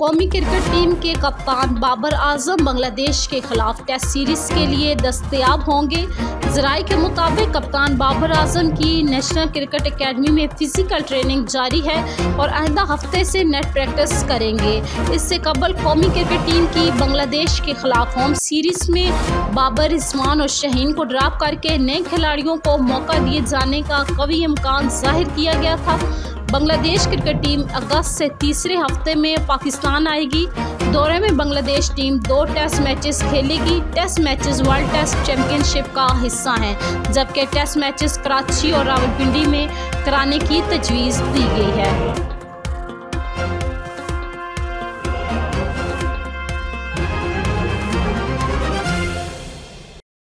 कौमी cricket team के कप्तान बाबर आजम बांग्लादेश के खिलाफ टेस्ट सीरीज के लिए दस्तयाब होंगे। ज़राए के मुताबिक कप्तान बाबर आजम की नेशनल क्रिकेट एकेडमी में फिजिकल ट्रेनिंग जारी है और आइंदा हफ्ते से नेट प्रैक्टिस करेंगे। इससे कबल कौमी क्रिकेट टीम की बांग्लादेश के खिलाफ होम सीरीज में बाबर, रिजवान और शाहीन को ड्रॉप करके नए खिलाड़ियों को मौका दिए जाने का कवी इम्कान जाहिर किया गया था। बांग्लादेश क्रिकेट टीम अगस्त से तीसरे हफ्ते में पाकिस्तान आएगी। दौरे में बांग्लादेश टीम 2 टेस्ट मैचेस खेलेगी। Test matches world test championship का हिस्सा हैं, जबकि टेस्ट मैचेस कराची और रावलपिंडी में कराने की तजवीज़ दी गई है।